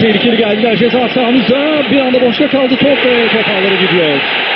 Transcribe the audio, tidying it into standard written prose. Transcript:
tehlikeli geldiler ceza sahamıza. Bir anda boşta kaldı top ve top ağlara gidiyor.